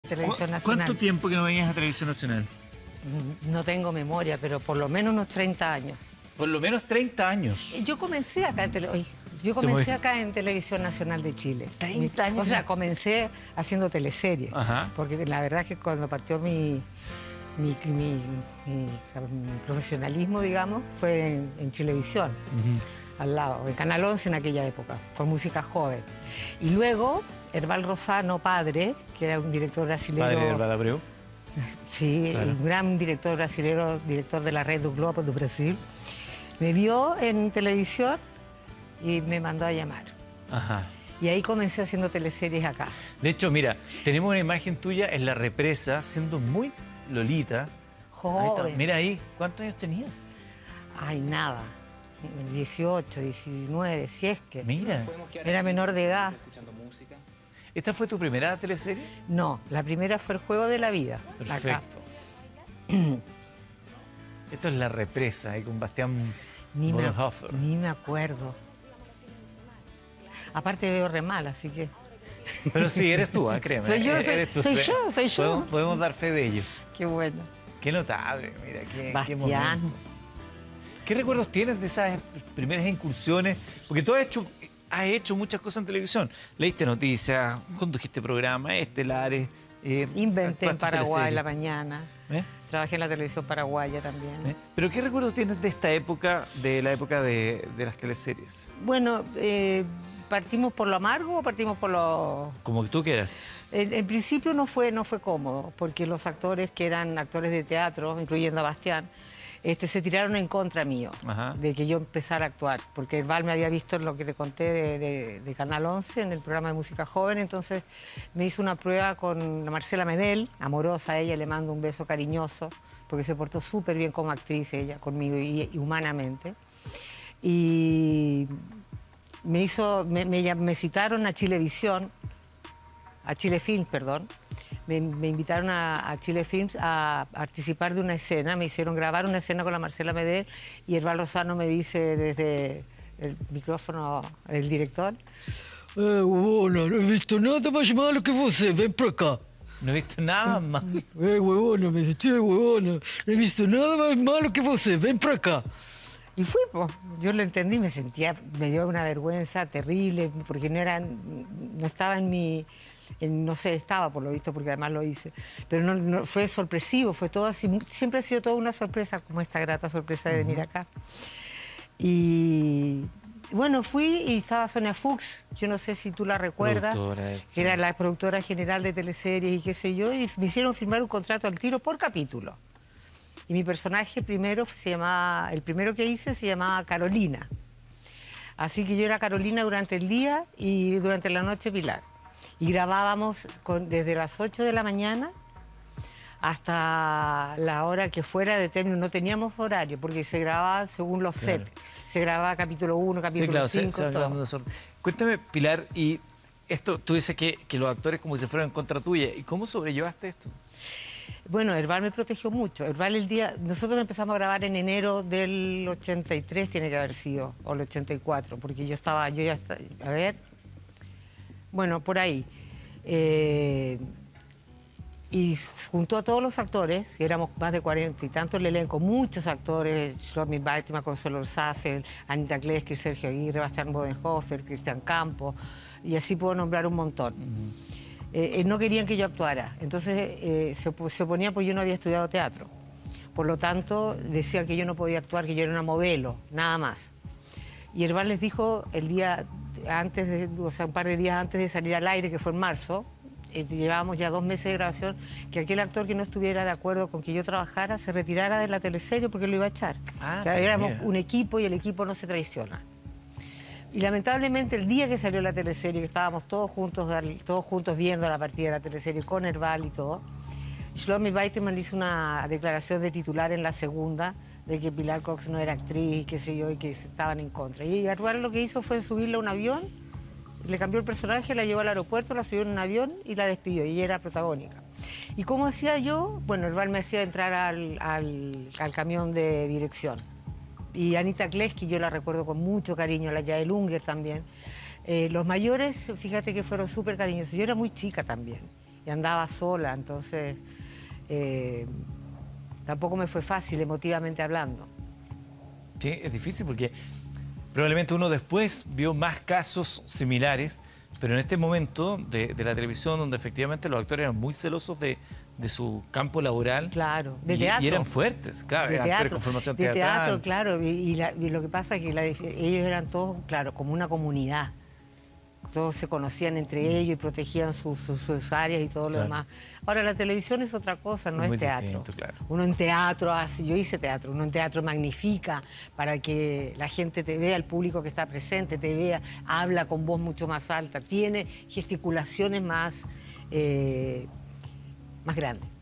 Televisión Nacional. ¿Cuánto tiempo que no venías a Televisión Nacional? No tengo memoria, pero por lo menos unos 30 años. Por lo menos 30 años. Yo comencé acá en Televisión Nacional de Chile. 30 años. O sea, comencé haciendo teleseries. Ajá. Porque la verdad es que cuando partió mi profesionalismo, digamos, fue en Chilevisión, al lado, en Canal 11 en aquella época, con música joven. Y luego, Herval Rosano, padre, que era un director brasileño. Padre de Herval Abreu. Sí, claro. Un gran director brasileño, director de la Red do Globo do Brasil, me vio en televisión y me mandó a llamar. Ajá. Y ahí comencé haciendo teleseries acá. De hecho, mira, tenemos una imagen tuya en La Represa, siendo muy lolita. Joven. Ahí mira ahí, ¿cuántos años tenías? Ay, nada. 18, 19, si es que. Mira. Era menor de edad. ¿Esta fue tu primera teleserie? No, la primera fue El Juego de la Vida. Perfecto. Acá. Esto es La Represa, ahí con Bastián Bodenhofer. Ni me acuerdo. Aparte veo re mal, así que... Pero sí, eres tú, créeme. Soy yo, soy yo. Podemos dar fe de ello. Qué bueno. Qué notable, mira, qué Bastián. momento. ¿Qué recuerdos tienes de esas primeras incursiones? Porque tú has hecho muchas cosas en televisión. Leíste noticias, condujiste programas estelares. Inventé en Paraguay la mañana. ¿Eh? Trabajé en la televisión paraguaya también. ¿Pero qué recuerdos tienes de esta época, de la época de las teleseries? Bueno, ¿partimos por lo amargo o partimos por lo...? Como que tú quieras. En principio no fue cómodo, porque los actores que eran actores de teatro, incluyendo a Bastián, se tiraron en contra mío, de que yo empezara a actuar, porque Herval me había visto en lo que te conté de Canal 11, en el programa de música joven, entonces me hizo una prueba con Marcela Medel, amorosa ella, le mando un beso cariñoso, porque se portó súper bien como actriz ella conmigo y humanamente. Y me citaron a Chilevisión, a Chile Films, perdón. Me invitaron a Chile Films a participar de una escena, me hicieron grabar una escena con la Marcela Medel y Herval Rosano me dice desde el micrófono, el director: huevona, no he visto nada más malo que você, ven para acá. No he visto nada más. Huevona, me dice, che, huevona, no he visto nada más malo que você, ven para acá. Y fui, pues, yo lo entendí, me dio una vergüenza terrible, porque no estaba en mi... no sé, estaba por lo visto, porque además lo hice. Pero no fue sorpresivo, fue todo así. Siempre ha sido toda una sorpresa, como esta grata sorpresa de venir acá. Y bueno, fui y estaba Sonia Fuchs, yo no sé si tú la recuerdas, que era la productora general de teleseries y qué sé yo, y me hicieron firmar un contrato al tiro por capítulo. Y mi personaje el primero que hice se llamaba Carolina. Así que yo era Carolina durante el día y durante la noche Pilar. Y grabábamos desde las 8 de la mañana hasta la hora que fuera de término. No teníamos horario porque se grababa según los sets. Se grababa capítulo 1, capítulo 5, todo. Cuéntame, Pilar, y esto, tú dices que los actores como si fueran en contra tuya. ¿Y cómo sobrellevaste esto? Bueno, Herval me protegió mucho. Herval nosotros empezamos a grabar en enero del 83, tiene que haber sido, o el 84, porque yo ya estaba, a ver... Bueno, por ahí. Y juntó a todos los actores, que éramos más de 40 y tantos, el elenco, muchos actores, Shlomi Baitima, Consuelo Orzáfer, Anita Kleski, Sergio Aguirre, Bastián Bodenhofer, Cristian Campos, y así puedo nombrar un montón. No querían que yo actuara, entonces se oponían porque yo no había estudiado teatro. Por lo tanto, decían que yo no podía actuar, que yo era una modelo, nada más. Y Herval les dijo el día antes, un par de días antes de salir al aire, que fue en marzo, llevábamos ya 2 meses de grabación, que aquel actor que no estuviera de acuerdo con que yo trabajara se retirara de la teleserie porque lo iba a echar. Éramos un equipo y el equipo no se traiciona. Y lamentablemente el día que salió la teleserie, que estábamos todos juntos viendo la partida de la teleserie con Herval y todo, Shlomi Baitima hizo una declaración de titular en la segunda, de que Pilar Cox no era actriz, qué sé yo, y que estaban en contra. Y Herval lo que hizo fue subirla a un avión, le cambió el personaje, la llevó al aeropuerto, la subió en un avión y la despidió, y ella era protagónica. ¿Y cómo hacía yo? Bueno, Herval me hacía entrar al camión de dirección. Y Anita Kleski, yo la recuerdo con mucho cariño, la Yael Unger también. Los mayores, fíjate que fueron súper cariñosos. Yo era muy chica también. y andaba sola, entonces tampoco me fue fácil emotivamente hablando. Sí, es difícil porque probablemente uno después vio más casos similares, pero en este momento de la televisión, donde efectivamente los actores eran muy celosos de su campo laboral. Claro, de teatro. Y eran fuertes, claro, De actores teatro, con formación de teatral. teatro, claro, y lo que pasa es que ellos eran todos, claro, como una comunidad. Todos se conocían entre ellos y protegían sus áreas y todo lo Claro. demás. Ahora, la televisión es otra cosa, no Es es muy teatro. distinto, claro. Uno en teatro hace, yo hice teatro, uno en teatro magnifica para que la gente te vea, el público que está presente te vea, habla con voz mucho más alta, tiene gesticulaciones más grandes.